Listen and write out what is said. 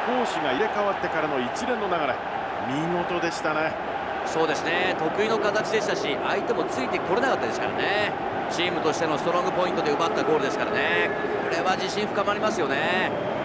攻守が入れ替わってからの一連の流れ、見事でしたね。 そうですね、得意の形でしたし、相手もついてこれなかったですからね。チームとしてのストロングポイントで奪ったゴールですからね。これは自信深まりますよね。